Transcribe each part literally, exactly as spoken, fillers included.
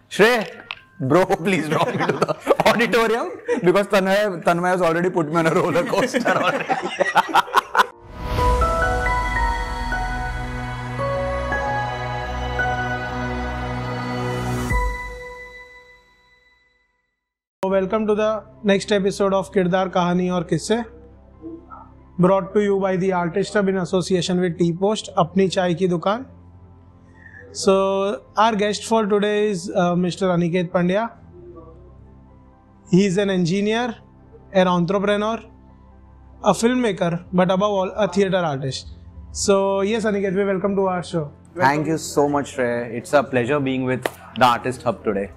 Shrey, bro, please drop me to the auditorium because Tanmay, Tanmay has already put me on a roller coaster already. Welcome to the next episode of किरदार कहानी और किस्से, brought to you by the Artist Hub in association with Tea Post, अपनी चाय की दुकान. So our guest for today is uh, Mister Aniket Pandya. He is an engineer, an entrepreneur, a filmmaker, but above all a theatre artist. So yes, Aniket, we welcome to our show. Welcome. Thank you so much, Shrey. It's a pleasure being with the Artist Hub today.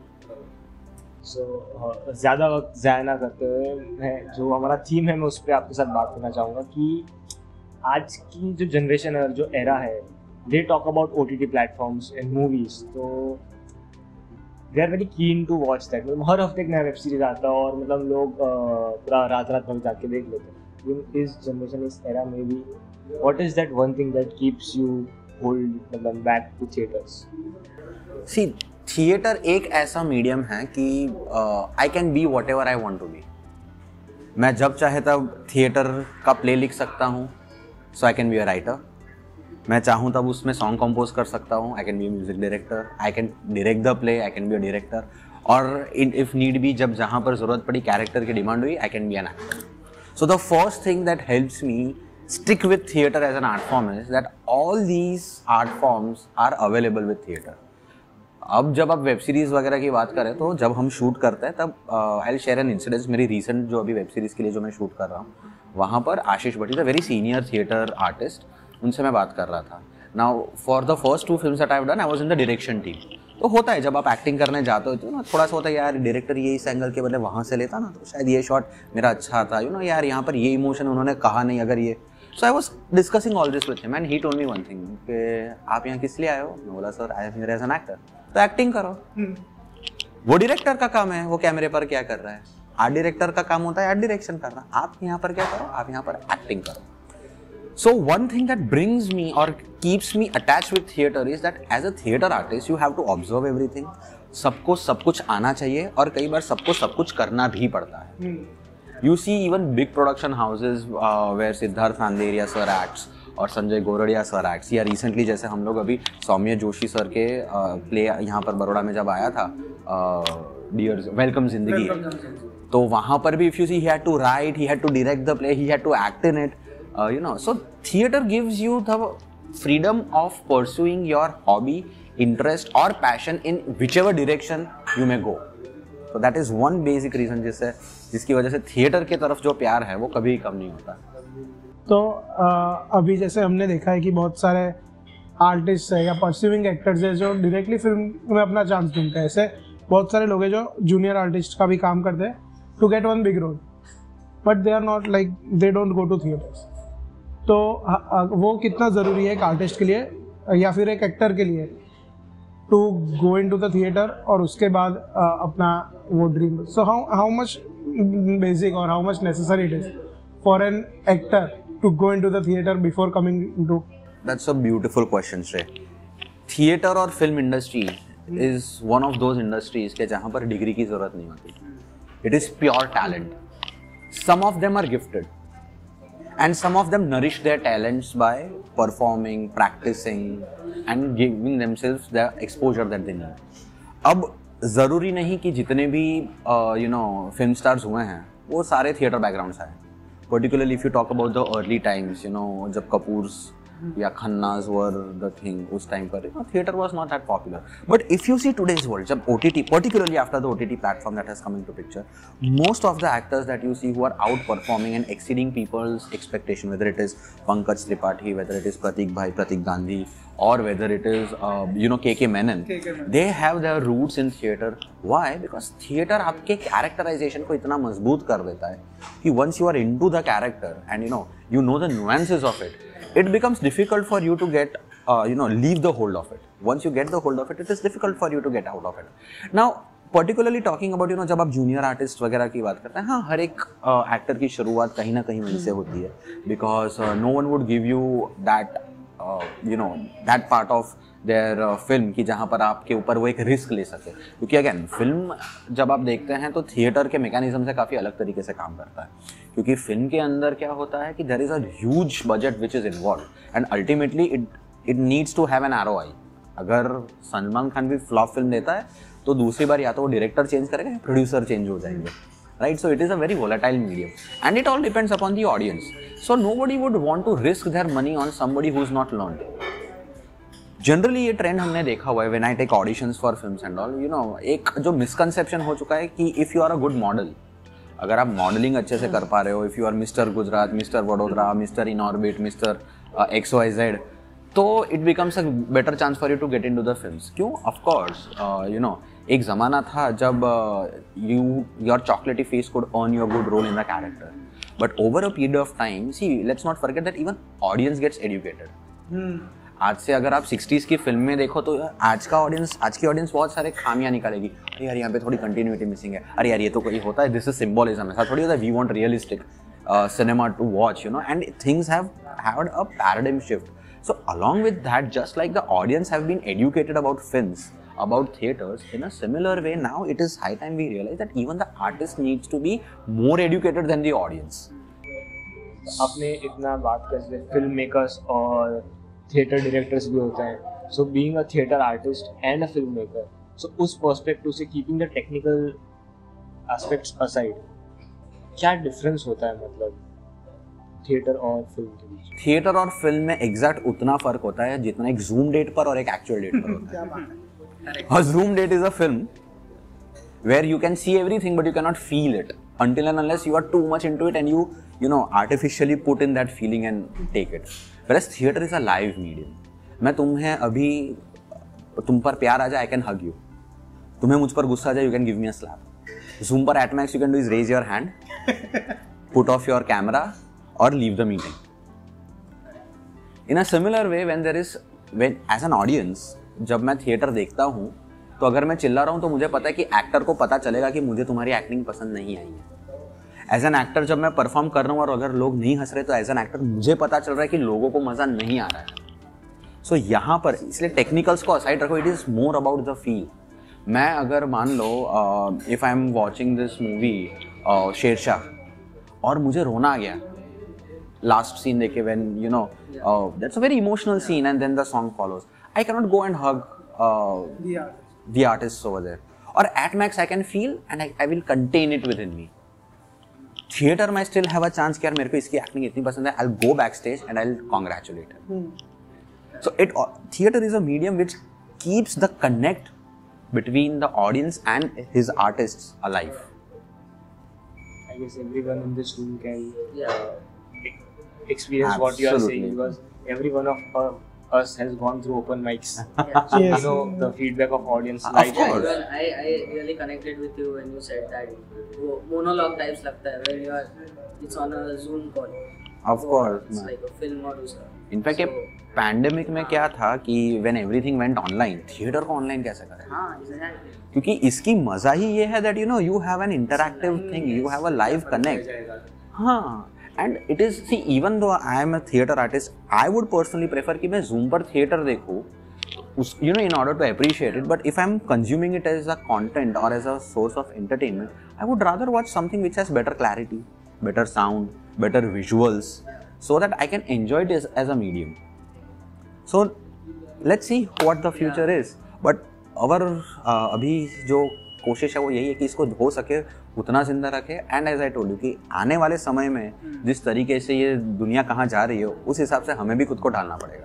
So, uh, ज़्यादा वक्त ज़ाया ना करते हुए मैं जो हमारा theme है मैं उस पर आपके साथ बात करना चाहूँगा कि आज की जो जनरेशन है, जो एरा है, they talk about O T T platforms and movies, तो they are very keen to watch that. मतलब हर हफ्ते एक नया वेब सीरीज आता है और मतलब लोग पूरा रात रात भर जाके देख लेते हैं. इस जनरेशन, इस एरा में भी what is that one thing that keeps you hold मतलब back to theaters? See, theatre एक ऐसा मीडियम है कि I can be whatever I want to be. मैं जब चाहे तब थिएटर का प्ले लिख सकता हूँ, so I can be a writer. मैं चाहूँ तब उसमें सॉन्ग कंपोज कर सकता हूँ, I can be a music director. I can direct the play, I can be a director. और इफ नीड भी, जब जहाँ पर ज़रूरत पड़ी, कैरेक्टर की डिमांड हुई, I can be an actor. So the first thing that helps me stick with theatre as an art form is that all these art forms are available with theatre. अब जब आप web series वगैरह की बात करें तो जब हम शूट करते हैं तब I will share an incidence. मेरी रीसेंट जो अभी वेब सीरीज़ के लिए जो मैं शूट कर रहा हूँ, वहाँ पर Ashish Bhatti, the very senior theatre artist, उनसे मैं बात कर रहा था. Now for the first two films that I have done, I was in the direction team. तो होता है जब आप एक्टिंग करने जाते हो तो ना थोड़ा सा होता है, यार डायरेक्टर ये इस एंगल के बदले वहाँ से लेता ना तो शायद ये शॉट मेरा अच्छा था, यू नो यार यहाँ पर ये इमोशन उन्होंने कहा नहीं, अगर ये. So I was discussing all this with him and he told me one thing कि आप यहाँ किस लिए आए हो. मैं बोला sir I am here as an actor. तो एक्टिंग करो. वो डायरेक्टर का काम है, वो कैमरे पर क्या कर रहा है. आर्ट डायरेक्टर का काम होता है आर्ट डायरेक्शन करना. आप यहाँ पर क्या करो, आप यहाँ पर एक्टिंग करो. So one thing that brings me और keeps me attach with theatre is that as a theatre artist you have to observe everything. सबको सब कुछ आना चाहिए और कई बार सबको सब कुछ करना भी पड़ता है. You see even big production houses uh, where Siddharth Nanderiya sir acts और संजय गोरडिया सर एक्ट्स, या रिसेंटली जैसे हम लोग अभी सौम्य जोशी सर के प्ले uh, यहाँ पर बड़ौदा में जब आया था, डियर वेलकम जिंदगी, तो वहाँ पर भी if you see he had to write, he had to direct the play, he had to act in it, you know. So theatre gives you the freedom of pursuing your hobby, interest और passion in whichever direction you may go. तो that is one basic reason जिससे जिसकी वजह से theatre की तरफ जो प्यार है वो कभी कम नहीं होता. तो आ, अभी जैसे हमने देखा है कि बहुत सारे आर्टिस्ट है या परस्यूइंग एक्टर्स है जो डायरेक्टली फिल्म में अपना चांस ढूंढते हैं. ऐसे बहुत सारे लोग हैं जो जूनियर आर्टिस्ट का भी काम करते हैं to get one big role, but they are not like they don't go to theatres. तो आ, वो कितना ज़रूरी है एक आर्टिस्ट के लिए या फिर एक एक्टर के लिए to go into the theater और उसके बाद uh, अपना वो dream. So how how much basic or how much necessary it is for an actor to go into the theater before coming into? That's a beautiful question, Shrey. Theater और film industry is one of those industries के जहाँ पर degree की जरूरत नहीं होती. It is pure talent. Some of them are gifted. And some of them nourish their talents by performing, practicing and giving themselves the exposure that they need. अब ज़रूरी नहीं कि जितने भी यू नो फिल्म स्टार्स हुए हैं वो सारे थिएटर बैकग्राउंड से आए. Particularly if you talk about the early times, you know जब कपूर्स या खन्नाज वर द थिंग, उस टाइम पर theatre was not that popular. But if you see today's world, जब O T T, particularly after the O T T platform that has come into picture, most of the actors that you see who are out performing and exceeding people's expectation, whether it is Pankaj Tripathi, whether it is Prateek भाई, Prateek Gandhi, or whether it is uh, you know K K Menon, they have their roots in theater. Why? Because theater आपके characterization को इतना मजबूत कर देता है कि once you are into the character and you know you know the nuances of it, it becomes difficult for you to get uh, you know leave the hold of it. Once you get the hold of it, it is difficult for you to get out of it. Now particularly talking about you know जब आप junior artist वगैरह की बात करते हैं, हाँ हर एक actor uh, की शुरुआत कहीं ना कहीं वहीं से होती है, because uh, no one would give you that you know that part of their film कि जहाँ पर आपके ऊपर वो एक रिस्क ले सके, क्योंकि अगेन फिल्म जब आप देखते हैं तो थिएटर के मैकेनिज्म से काफ़ी अलग तरीके से काम करता है, क्योंकि फिल्म के अंदर क्या होता है कि there is a huge budget which is involve and ultimately it it needs to have an R O I. अगर सलमान खान भी फ्लॉप फिल्म देता है तो दूसरी बार या तो वो डायरेक्टर चेंज करेगा या प्रोड्यूसर चेंज हो जाएंगे, right? So it is a very volatile medium and it all depends upon the audience. So nobody would want to risk their money on somebody who is not learned. Generally ये trend हमने देखा हुआ है when I take auditions for films and all, you know एक जो misconception हो चुका है कि if you are a good model, अगर आप मॉडलिंग अच्छे से कर पा रहे हो, if you are mister Gujarat, mister Vadodara, mister in orbit, mister X Y Z, तो it becomes a better chance for you to get in to the films. क्यों? ऑफकोर्स यू नो एक ज़माना था जब you your chocolaty face could earn your good role in the character, but over a period of time see let's not forget that even audience gets educated. आज से अगर आप sixties की film में देखो तो आज का ऑडियंस आज की ऑडियंस बहुत सारे खामियां निकालेगी, अरे यार यहाँ पे थोड़ी कंटिन्यूटी मिसिंग है, अरे यार ये तो कोई होता है, दिस इज सिंबोलिज्म, ऐसा थोड़ी होता है, we want realistic cinema to watch, you know, and things have had a paradigm shift. So along with that, just like the audience have been educated about films, about theaters, in a similar way now it is high time we realize that even the artist needs to be more educated than the audience. आपने इतना बात करते हैं film makers और theatre directors भी होते हैं, so being a theatre artist and a film maker, so उस पर्सपेक्टिव से keeping the technical aspects aside, क्या डिफरेंस होता है मतलब थिएटर और फिल्म के बीच? थिएटर और फिल्म में एग्जैक्ट उतना फर्क होता है जितना एक जूम डेट पर और एक एक्चुअल डेट पर होता है. और zoom date is a film where you can see everything but you cannot feel it until and unless you are too much into it and you you know artificially put in that feeling and take it. Whereas theater is a live medium. मैं तुम्हें अभी तुम पर प्यार आ जाए I can hug you. तुम्हें मुझ पर गुस्सा आ जाए you can give me a slap. Zoom पर at max you can do is raise your hand, put off your camera or leave the meeting. In a similar way when there is when as an audience जब मैं theatre देखता हूँ तो अगर मैं चिल्ला रहा हूँ तो मुझे पता है कि एक्टर को पता चलेगा कि मुझे तुम्हारी एक्टिंग पसंद नहीं आई है. एज एन एक्टर जब मैं परफॉर्म कर रहा हूँ और अगर लोग नहीं हंस रहे तो एज एन एक्टर मुझे पता चल रहा है कि लोगों को मज़ा नहीं आ रहा है. सो so, यहाँ पर इसलिए टेक्निकल्स को असाइड रखो, it is more about the feel. मैं अगर मान लो if I am watching this movie Shershaah और मुझे रोना आ गया लास्ट सीन देखे when you know that's a very emotional scene and then the song follows, I can not go and hug the artists over there, or at max I can feel and I, I will contain it within me. Theater में still have a chance कि यार मेरे को इसकी acting इतनी पसंद है, I'll go backstage and I'll congratulate him. Hmm. So it theater is a medium which keeps the connect between the audience and his artists alive. I guess everyone in this room can yeah. uh, experience Absolutely. what you are saying, because every one of uh, us has gone through open mics. Yeah. So Yes. you know the feedback of audience Of live. course. Well, I, I really connected with you when you said that वो monologue types लगता है when you are it's on a Zoom call. Of course. It's like a film और उसका. In fact, ये pandemic में क्या था कि when everything went online, theatre को ऑनलाइन कैसे करें? हाँ, exactly. क्योंकि इसकी मजा ही ये है that you know you have an interactive thing, you have a live connect. हाँ. And it is, see, even though I am a theatre artist, I would personally prefer कि मैं Zoom पर theatre देखूँ, उस you know in order to appreciate it. But if I am consuming it as a content or as a source of entertainment, I would rather watch something which has better clarity, better sound, better visuals, so that I can enjoy it as, as a medium. So let's see what the future is. But our uh, अभी जो कोशिश है वो यही है कि इसको हो सके उतना जिंदा रखे. And as I told you कि आने वाले समय में जिस तरीके से ये दुनिया कहाँ जा रही है उस हिसाब से हमें भी खुद को ढालना पड़ेगा.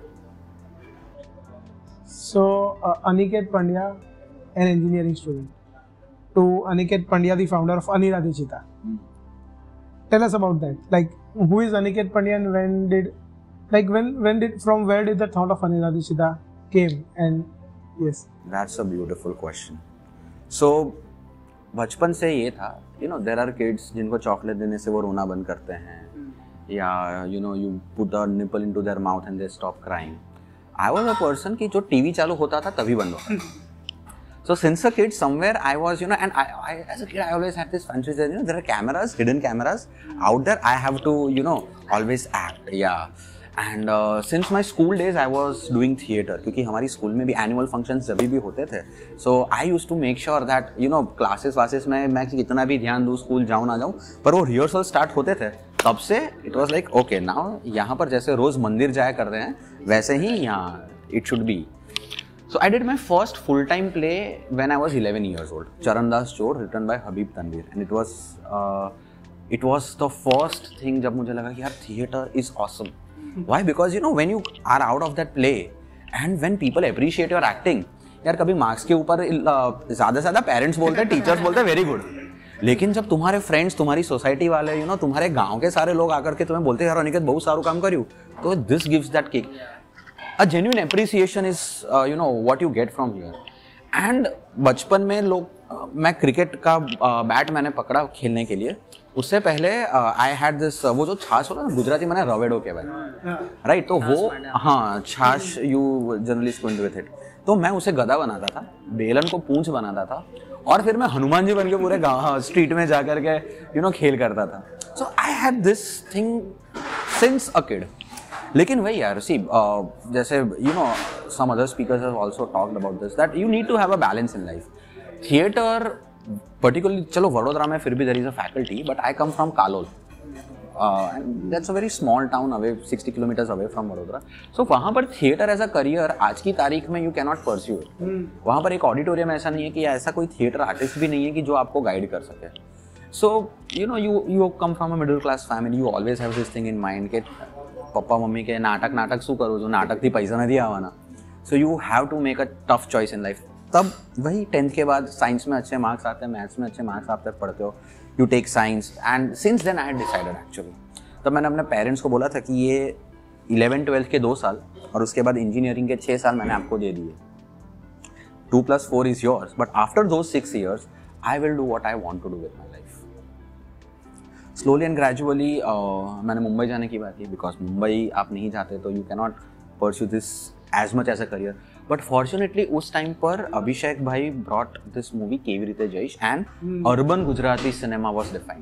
So uh, Aniket Pandya, an engineering student, to Aniket Pandya, the founder of Aniradhichita. Hmm. Tell us about that. Like, who is Aniket Pandya and when did, like, when when did from where did the thought of Aniradhichita came? And yes, that's a beautiful question. So बचपन से ये था, you know there are kids जिनको chocolate देने से वो रोना बंद करते हैं, या you know you put a nipple into their mouth and they stop crying. I was a person कि जो टीवी चालू होता था तभी बंद होता था. So since a kid somewhere I was, you know, and I, I as a kid I always had this fantasy that, you know, there are cameras, hidden cameras out there. I have to, you know, always act, yeah. And since my school days I was doing theatre, क्योंकि हमारी school में भी annual functions जब भी होते थे, so I use to make sure that you know classes वासेस में मैं कितना भी ध्यान दूँ, स्कूल जाऊँ ना जाऊँ, पर वो रिहर्सल स्टार्ट होते थे तब से it was like okay now यहाँ पर जैसे रोज़ मंदिर जाया करते हैं वैसे ही यहाँ it should be. So I did my first full-time play when I was eleven years old. Charandas Chor, written by Habib Tanvir, and it was uh, it was the first thing जब मुझे लगा कि यार theatre is awesome. Why? Because you know when you are out of that play and when people appreciate your acting, यार कभी marks के ऊपर ज़्यादा से ज़्यादा पेरेंट्स बोलते हैं, टीचर्स बोलते हैं वेरी गुड, लेकिन जब तुम्हारे फ्रेंड्स, तुम्हारी सोसाइटी वाले, यू नो तुम्हारे गाँव के सारे लोग आकर के तुम्हें बोलते हैं यार अनिकेत बहुत सारू काम करियो, तो this gives that kick. A genuine appreciation is uh, you know what you get from here. And बचपन में लोग uh, मैं क्रिकेट का बैट uh, मैंने पकड़ा खेलने के लिए, उससे पहले आई हैड दिस वो जो छाछ होता है ना गुजराती में रवेडो के भाई राइट, तो वो हाँ छाछ you generally spoon with it, तो मैं उसे गदा बनाता था, बेलन को पूंछ बनाता था और फिर मैं हनुमान जी बन के पूरे गाँव स्ट्रीट में जा कर के यू नो खेल करता था. So I had this thing since a kid. लेकिन वही यार सी uh, जैसे you know some other speakers have also talked about this that you need to have a balance in life. Theatre particularly, चलो वडोदरा में फिर भी there is a faculty, but I come from Kalol and that's a very small town away, sixty kilometres away from Vadodara. So वहाँ पर theatre as a career आज की तारीख में you can not pursue it. वहाँ पर एक ऑडिटोरियम ऐसा नहीं है कि ऐसा कोई थिएटर आर्टिस्ट भी नहीं है कि जो आपको गाइड कर सके. So you know you you come from a middle class family, you always have this thing in mind के पप्पा मम्मी के नाटक नाटक शू करो जो नाटक थी पैसा नहीं आवाना. So you have to make a tough choice in life. तब वही टेंथ के बाद साइंस में अच्छे मार्क्स आते हैं, मैथ्स में अच्छे मार्क्स आते हैं, पढ़ते हो, you take science, and since then I had decided actually. तब मैंने अपने पेरेंट्स को बोला था कि ये इलेवन ट्वेल्थ के दो साल और उसके बाद इंजीनियरिंग के छः साल मैंने आपको दे दिए, two plus four is yours, but after two six years I will do what I want to do with my life. Slowly and gradually मैंने मुंबई जाने की बात की, बिकॉज मुंबई आप नहीं जाते तो you cannot pursue this as much as a career. But fortunately उस टाइम पर Abhishek bhai brought this movie Kevi Rite Jaish and urban Gujarati cinema was defined.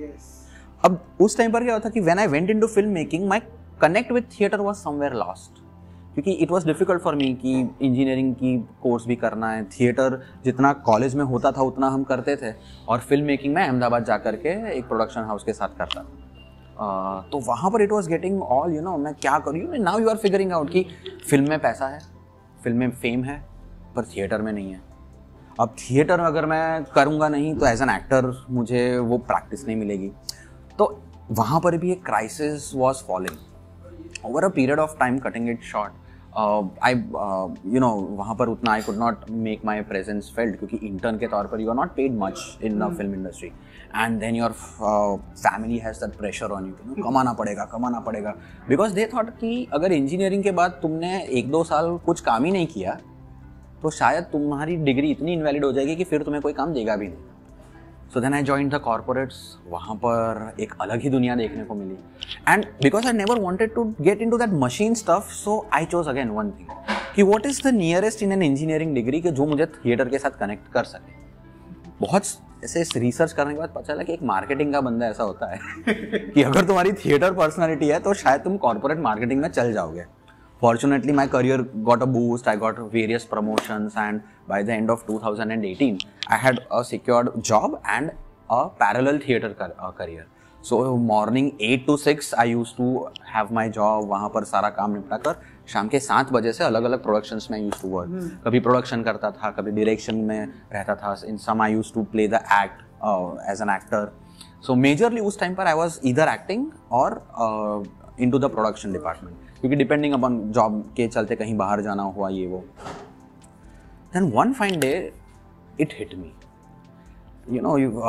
अब उस टाइम पर क्या होता कि when I went into film making my connect with theatre was somewhere lost, क्योंकि it was difficult for me कि इंजीनियरिंग की कोर्स भी करना है, थिएटर जितना कॉलेज में होता था उतना हम करते थे, और फिल्म मेकिंग में अहमदाबाद जा कर के एक प्रोडक्शन हाउस के साथ करता. uh, तो वहाँ पर it was getting all you know मैं क्या करूँ. Now you are figuring out कि फिल्म में पैसा है, फिल्म में फेम है, पर थिएटर में नहीं है. अब थिएटर अगर मैं करूँगा नहीं तो एज एन एक्टर मुझे वो प्रैक्टिस नहीं मिलेगी. तो वहाँ पर भी एक crisis was following over a period of time. Cutting it short, I you know वहाँ पर उतना I could not make my presence felt, क्योंकि इंटर्न के तौर पर you are not paid much in the film industry, and then your family has that pressure on you, कमाना पड़ेगा कमाना पड़ेगा, बिकॉज दे थॉट कि अगर इंजीनियरिंग के बाद तुमने एक दो साल कुछ काम ही नहीं किया तो शायद तुम्हारी डिग्री इतनी इनवैलिड हो जाएगी कि फिर तुम्हें कोई काम देगा भी नहीं. So then I joined the corporates. वहाँ पर एक अलग ही दुनिया देखने को मिली, and because I never wanted to get in to that machine stuff, so I chose again one thing कि what is the nearest in an engineering degree कि जो मुझे थिएटर के साथ कनेक्ट कर सके. बहुत ऐसे रिसर्च करने के बाद पता चला कि एक मार्केटिंग का बंदा ऐसा होता है कि अगर तुम्हारी थिएटर पर्सनैलिटी है तो शायद तुम कॉर्पोरेट मार्केटिंग में चल जाओगे. Fortunately, my career got a boost. I got various promotions, and by the end of two thousand eighteen, I had a secured job and a parallel theatre uh, career. So morning eight to six, I used to have my job. वहाँ पर सारा काम निपटा कर शाम के सात बजे से अलग अलग प्रोडक्शंस में used to work. hmm. कभी प्रोडक्शन करता था, कभी डायरेक्शन में रहता था. In some I used to play the act uh, as an actor. So majorly उस टाइम पर I was either acting or uh, into the production department. क्योंकि डिपेंडिंग अपॉन जॉब के चलते कहीं बाहर जाना हुआ ये वो. Then one fine day it hit me, you know you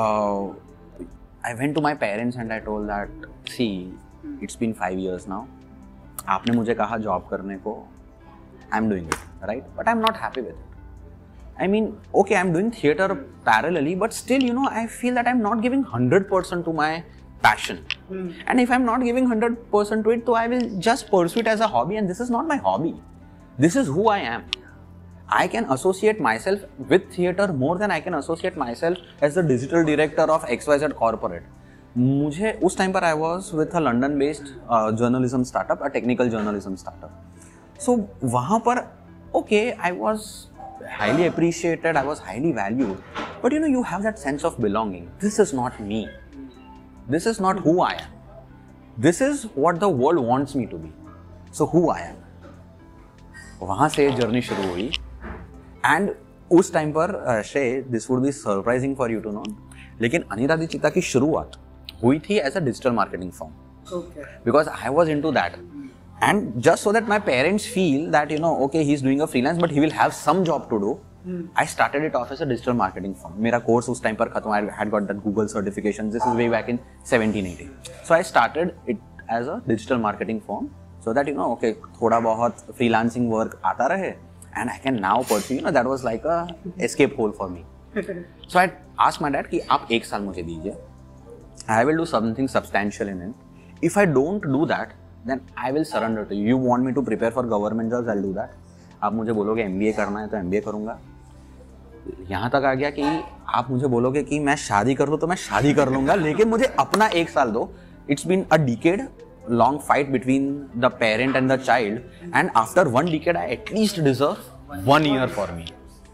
I went to my parents and I told that see it's been five years now, आपने मुझे कहा जॉब करने को, I am doing it right, but I am not happy with it. I mean okay I am doing theatre parallelly, but still you no I feel that I am not giving hundred percent to my passion. Hmm. And if I'm not giving one hundred percent to it, so I will just pursue it as a hobby, and this is not my hobby. This is who I am. I can associate myself with theatre more than I can associate myself as the digital director of X Y Z corporate. मुझे उस time पर I was with a London based journalism startup, a technical journalism startup. So वहाँ पर okay I was highly appreciated, I was highly valued, but you know you have that sense of belonging. This is not me, this is not who I am, this is what the world wants me to be, so who I am. वहाँ से journey शुरू हुई and उस time पर Shrey, this would be surprising for you to know, लेकिन अनिरादिचिता की शुरुआत हुई थी as a digital marketing firm, because I was in to that. And just so that my parents feel that, you know, okay, he's doing a freelance, but he will have some job to do. Hmm. I started it off as a digital marketing firm. मेरा course उस time पर खत्म, I had got that Google certification. This is way back in seventeen eighteen. So I started it as a digital marketing firm, so that, you know, okay, थोड़ा बहुत freelancing work आता रहे, and I can now pursue, you know, that was like a escape hole for me. So I asked my dad कि आप एक साल मुझे दीजिए, I will do something substantial in it. If I don't do that, then I will surrender to you. You want me to prepare for government jobs, I'll do that. आप मुझे बोलोगे M B ए करना है तो M B ए करूँगा. यहाँ तक आ गया कि आप मुझे बोलोगे कि मैं शादी कर लूँ तो मैं शादी कर लूँगा, लेकिन मुझे अपना एक साल दो. It's been a decade long fight between the parent and the child, and after one decade I at least deserve one year for me.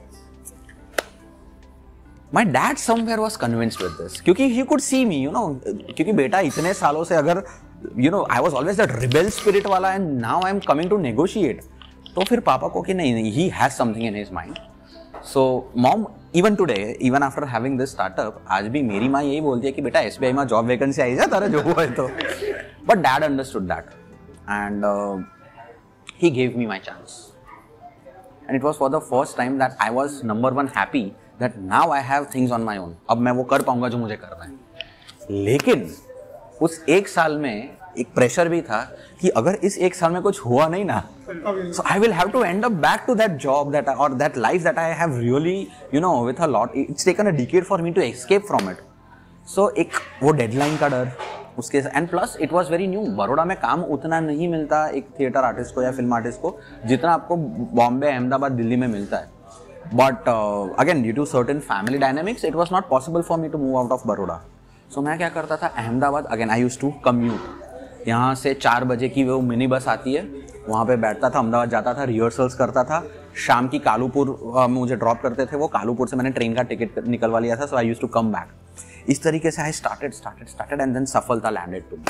My dad somewhere was convinced with this, क्योंकि he could see me, you know, क्योंकि बेटा इतने सालों से अगर, you know, I was always that rebel spirit वाला, and now I am coming to negotiate. तो फिर पापा को कि नहीं नहीं, he has something in his mind. So mom, even today, even after having this startup, आज भी मेरी माँ यही बोलती है कि बेटा एस बी आई में जॉब वैकेंसी आई जा तारा जो हुआ है तो. But dad understood that, and uh, he gave me my chance. And it was for the first time that I was number one happy that now I have things on my own. अब मैं वो कर पाऊंगा जो मुझे करना है. लेकिन उस एक साल में एक प्रेशर भी था कि अगर इस एक साल में कुछ हुआ नहीं ना, so I will have to end up back to that job that I, or that life that I have really, you know, with a lot. It's taken a decade for me to escape from it. So एक वो deadline का डर उसके, and plus it was very new. Baroda में काम उतना नहीं मिलता एक थिएटर आर्टिस्ट को या फिल्म आर्टिस्ट को जितना आपको बॉम्बे, अहमदाबाद, दिल्ली में मिलता है. But again due to certain family dynamics it was not possible for me to move out of Baroda. So मैं क्या करता था, Ahmedabad, again I use to commute. यहाँ से चार बजे की वो मिनी बस आती है, वहाँ पे बैठता था, अहमदाबाद जाता था, रिहर्सल्स करता था, शाम की कालूपुर uh, मुझे ड्रॉप करते थे वो, कालूपुर से मैंने ट्रेन का टिकट निकलवा लिया था. So I use to come back. इस तरीके से I started started started and then सफलता landed to me.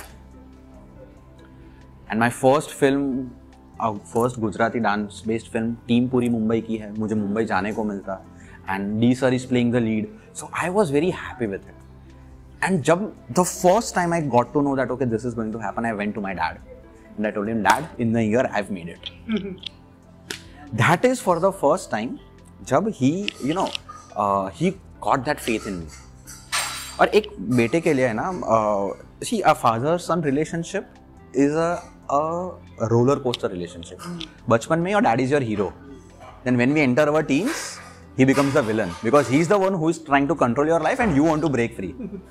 And my first film, first Gujarati dance based film team पूरी मुंबई की है. मुझे मुंबई जाने को मिलता and D sir is playing the lead. So I was very happy with it. And जब the first time I got to know that okay this is going to happen, I went to my dad and I told him, dad in the year I have made it. That is for the first time जब ही, you know, he got that faith in me. और एक बेटे के लिए है ना, see a father son relationship is a roller coaster relationship. बचपन में your dad is your hero, then when we enter our teens he becomes the villain because he is the one who is trying to control your life and you want to break free.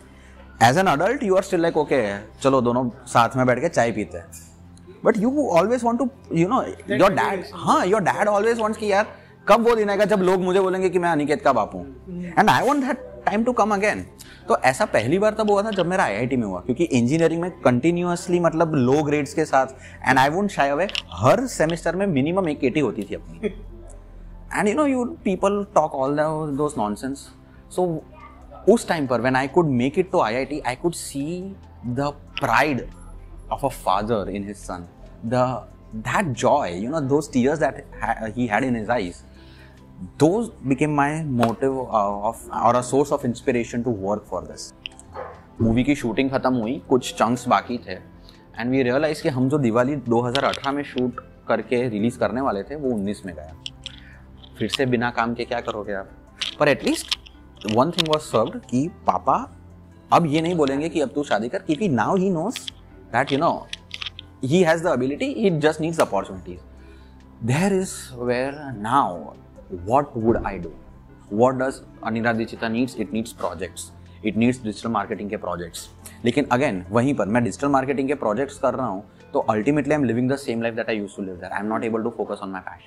As an adult you are still like okay, चलो दोनों साथ में बैठ के चाय पीते हैं, but you always want to, you know, your dad, हाँ, your dad always wants कि यार कब वो दिन आएगा जब लोग मुझे बोलेंगे कि मैं अनिकेत का बाप हूँ, and I want that time to come again. तो ऐसा पहली बार तब हुआ था जब मेरा आई आई टी में हुआ, क्योंकि इंजीनियरिंग में कंटिन्यूअसली मतलब लो ग्रेड्स के साथ, and I won't shy away, हर सेमेस्टर में मिनिमम एक एटी होती थी अपनी. And you know, you people talk all the, those nonsense. So, उस time पर when I could make it to I I T, I could see the pride of a father in his son. The that joy, you know, those tears that ha- he had in his eyes. Those became my motive uh, of or a source of inspiration to work for this. Movie की shooting खत्म हुई, कुछ chunks बाकी थे, and we realized कि हम जो दिवाली दो हज़ार अठारह में shoot करके रिलीज करने वाले थे वो उन्नीस में गया. फिर से बिना काम के क्या करोगे आप. पर at least one thing was served कि पापा अब ये नहीं बोलेंगे कि अब तू शादी कर, क्योंकि now he knows that you know he has the ability, he just needs opportunities. There is where now what would I do, what does अनिरादिचिता needs. It needs projects, it needs digital marketing के projects. लेकिन अगेन वहीं पर मैं digital marketing के projects कर रहा हूँ तो ultimately I am living the same life that I used to live there. I am not able to focus on my passion.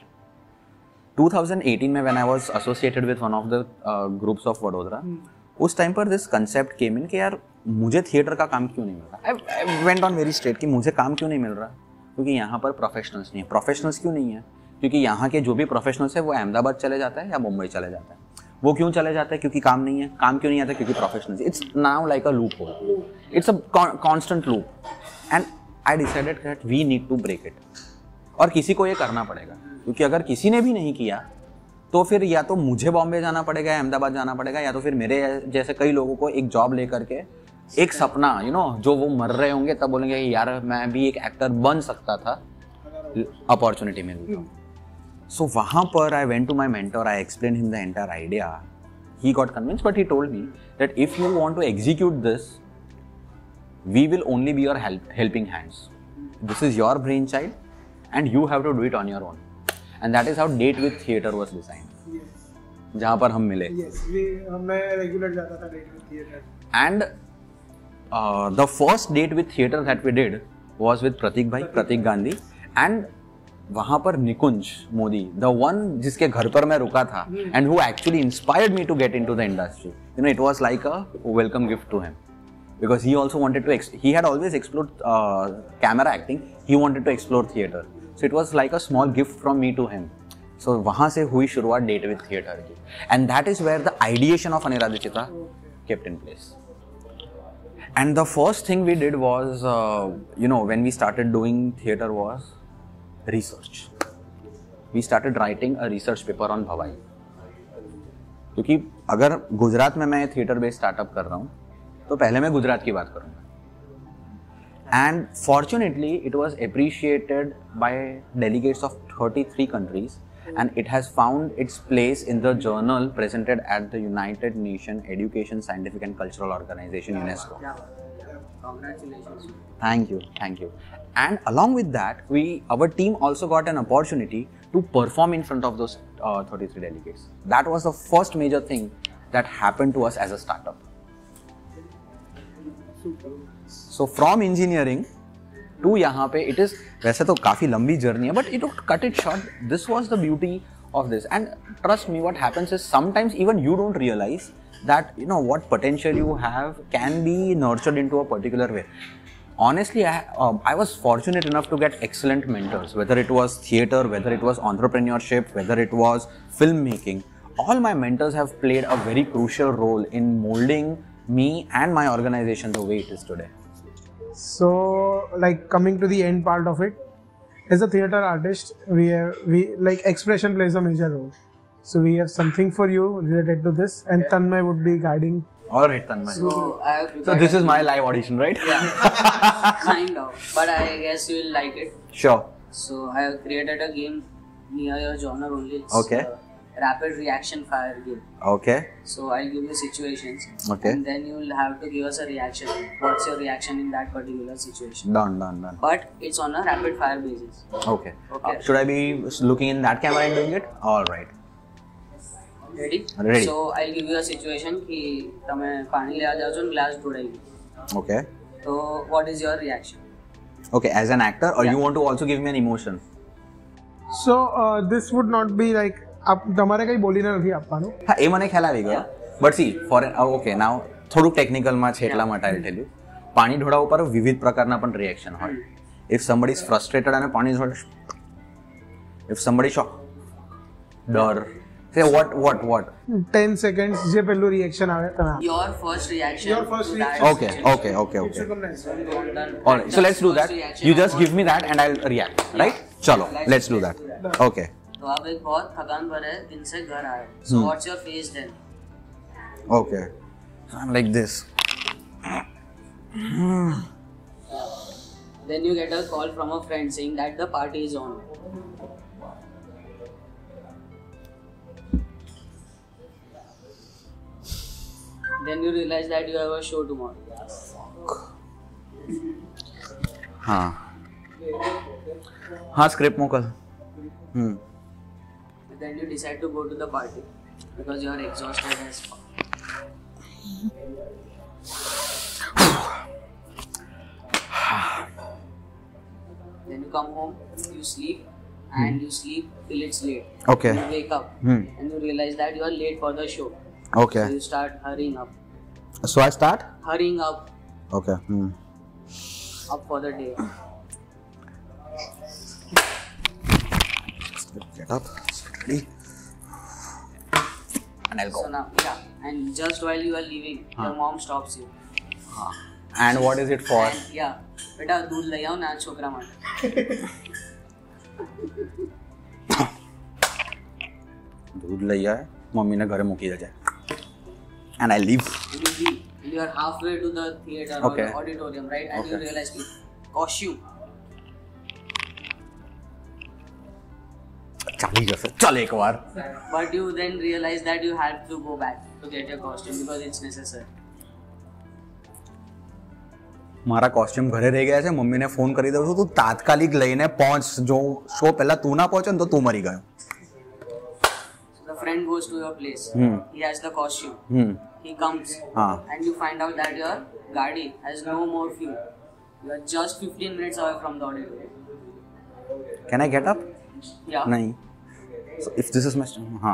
twenty eighteen में when I was associated with one of the uh, groups of Vadodara, hmm. उस time पर this concept came in कि यार मुझे theatre का काम क्यों नहीं मिल रहा, I went on very straight कि मुझे काम क्यों नहीं मिल रहा, क्योंकि यहाँ पर प्रोफेशनल्स नहीं है। प्रोफेशनल्स क्यों नहीं है? क्योंकि यहाँ के जो भी प्रोफेशनल्स है वो अहमदाबाद चले जाता है या मुंबई चले जाता है। वो क्यों चले जाते हैं? क्योंकि काम नहीं है। काम क्यों नहीं आता? क्योंकि professionals. It's now like a loop hole, it's a constant loop, and I decided that we need to break it. और किसी को ये करना पड़ेगा, क्योंकि अगर किसी ने भी नहीं किया तो फिर या तो मुझे बॉम्बे जाना पड़ेगा या अहमदाबाद जाना पड़ेगा, या तो फिर मेरे जैसे कई लोगों को एक जॉब लेकर के एक सपना, यू नो, जो वो मर रहे होंगे तब बोलेंगे यार मैं भी एक एक्टर बन सकता था, अपॉर्चुनिटी मिली तो। सो वहाँ पर I went to my mentor, I explain him the entire idea, he got convinced, but he told me that if you want to execute this we will only be your helping hands, this is your brain child and you have to do it on your own. And that is how Date with Theatre was designed. Yes. जहाँ पर हम मिले. Yes, we मैं regular जाता था Date with Theatre. And uh, the first Date with Theatre that we did was with Pratik भाई, Pratik Gandhi, and वहाँ पर निकुंज मोदी, the one जिसके घर पर मैं रुका था, and who actually inspired me to get into the industry. You know, it was like a welcome gift to him, because he also wanted to. Ex- he had always explored uh, camera acting. He wanted to explore theatre. So it was like a small gift from me to him. So वहाँ से हुई शुरुआत Date with Theatre की, and that is where the ideation of Aniradhachitra kept in place. And the first thing we did was, uh, you know, when we started doing theatre was research. We started writing a research paper on Bhavai. क्योंकि अगर गुजरात में मैं theatre based startup कर रहा हूँ, तो पहले मैं गुजरात की बात करूँगा. And fortunately, it was appreciated by delegates of thirty-three countries, and it has found its place in the journal presented at the United Nations Education, Scientific and Cultural Organization, UNESCO. Yeah. Congratulations. Thank you, thank you. And along with that, we, our team also got an opportunity to perform in front of those uh, thirty-three delegates. That was the first major thing that happened to us as a startup. So from engineering to यहाँ पे it is, वैसे तो काफ़ी लंबी journey है, but it would cut it short. This was the beauty of this, and trust me, what happens is sometimes even you don't realize that, you know, what potential you have can be nurtured into a particular way. Honestly, I, uh, I was fortunate enough to get excellent mentors, whether it was theatre, whether it was entrepreneurship, whether it was filmmaking. All my mentors have played a very crucial role in molding me and my organization the way it is today. So, like coming to the end part of it, as a theatre artist, we have, we like expression plays a major role. So we have something for you related to this, and yeah. Tanmay would be guiding. All right, Tanmay. So, I have so this is my live audition, right? Yeah, kind of. But I guess you will like it. Sure. So I have created a game near your genre only. It's okay. Rapid reaction fire game. Okay. So I'll give you situations. Okay. And then you will have to give us a reaction. What's your reaction in that particular situation? Done, done, done. But it's on a rapid fire basis. Okay. Okay. Uh, should I be looking in that camera and doing it? All right. Ready? Ready. So I'll give you a situation कि तमे पानी ले आ जाओ जो glass ढूंढेगी. Okay. So what is your reaction? Okay, as an actor, or yeah. you want to also give me an emotion? So uh, this would not be like आप તમારે કઈ બોલીને નથી આપવાનું. હા એ મને ખ્યાલ આવી ગયો. But see for okay now થોડુંક ટેકનિકલમાં છે એટલા માટે આઈ ટેલ યુ. પાણી ઢોળાવા ઉપર વિવિધ પ્રકારના પણ રિએક્શન હોય. ઇફ સમબડી ઇઝ ફ્રસ્ટ્રેટેડ અને પાણી ઢોળે, ઇફ સમબડી શોક, ડર, say what what what ten seconds જે પહેલું રિએક્શન આવે તમે. Your first reaction. Your first reaction. Okay, okay, okay, okay. Alright, so let's do that. You just give me that and I'll react, right? चलो, let's do that. Okay. तो आप एक बहुत थकान भरे दिन से घर आए. So what's your face then? Okay. I'm like this. Then you get a call from a friend saying that the party is on. Then you realize that you have a show tomorrow. हाँ हाँ script मोकल. Hmm. Then you decide to go to the party because you are exhausted as fuck. Then you come home, you sleep, and hmm. you sleep till it's late. Okay. You wake up hmm. and you realize that you are late for the show. Okay. So you start hurrying up. So I start? Hurrying up. Okay. Hmm. Up for the day. Get up. Get ready. And I'll go. So now, yeah, and just while you are leaving, Huh. your mom stops you. And what is it for? And yeah, बेटा दूध ले आओ ना छोकरा माटे. दूध ले आया है, मम्मी ने घरे मूकी जाए. And I leave. And you leave. And you are halfway to the theater Okay. or the auditorium, right? And Okay. you realize कि costume. चल ही जैसे चल एक बार. But you then realize that you have to go back to get your costume because it's necessary. મારા costume ઘરે રહી ગયા છે. મમ્મીને ફોન કરી દઉં છું, તું તાત્કાલિક લઈને પહોંચ. જો શો પહેલા તું ના પહોંચે ને તો તું મરી ગયો. So the friend goes to your place. Hmm. He has the costume. Hmm He comes હા and you find out that your gaadi has no more fuel. You are just fifteen minutes away from the auditorium. Can I get up? Yeah. નહીં. So if this is my હા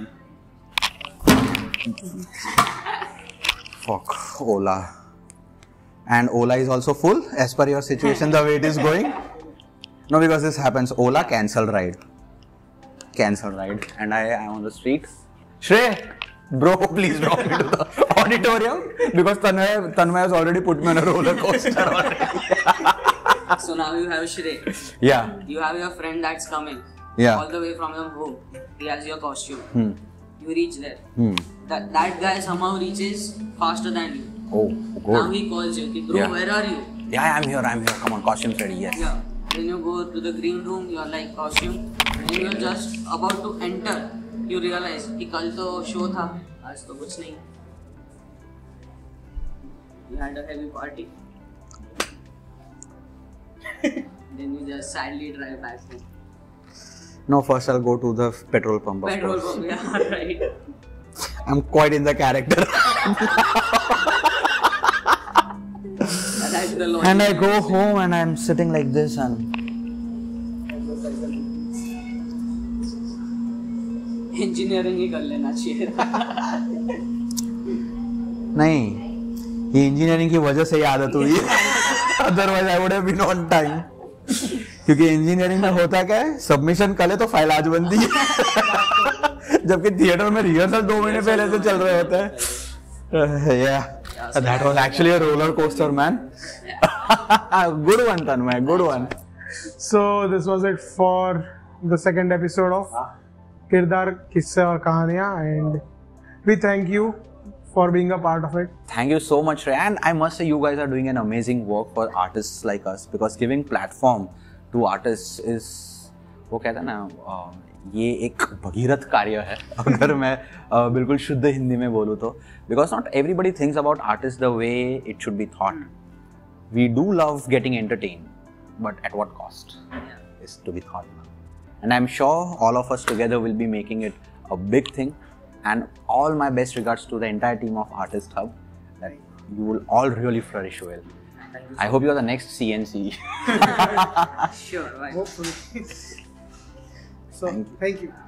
fuck Ola. And Ola is also full as per your situation, the way it is going. No, because this happens. Ola cancel ride. Cancel ride. And I am on the street. Shrey, bro, please drop me to the auditorium because Tanmay, Tanmay has already put me on a roller coaster already. So now you have Shrey. Yeah. You have your friend that's coming. Yeah. All the way from your home. He has your costume. Hmm. You reach there. Hmm. That that guy somehow reaches faster than you. Oh, Now good. he calls you. Ki, bro, Yeah. where are you? Yeah, I'm here. I'm here. Come on, costume's ready. Yes. Yeah. Then you go to the green room. You are like costume. And you are just about to enter. You realize कि कल तो show था, आज तो कुछ नहीं. You had a heavy party. Then you just sadly drive back home. No, first I'll go to the petrol pump. Of Petrol course. pump, yeah, right. I'm quite in the character. That's the logic. And I go home and I'm sitting like this and Engineering ही कर लेना चाहिए. नहीं, ये engineering की वजह से ही आदत हुई है. Otherwise I would have been on time. क्योंकि इंजीनियरिंग में होता क्या है, सबमिशन कर ले तो फाइल आज बनती है. जबकि थिएटर में रिहर्सल दो महीने पहले से चल रहे होते हैं. Yeah, that was actually a roller coaster, man. Good one, Tanmay. Good one. So this was it for the second episode of Kirdar Kisse और कहानियाँ, and we thank you for being a part of it. Thank you so much, Ray. And I must say, you guys are doing an amazing work for artists like us because giving platform to artists is, वो कहते हैं ना, ये एक भगीरथ कार्य है. अगर मैं uh, बिल्कुल शुद्ध हिंदी में बोलूँ तो, because not everybody thinks about artists the way it should be thought. We do love getting entertained, but at what cost is to be thought. And I'm sure all of us together will be making it a big thing. And all my best regards to the entire team of Artist Hub. That you will all really flourish well. Thank you so I hope you're the next C N C. much. Sure, right. Hopefully. So Thank you. thank you.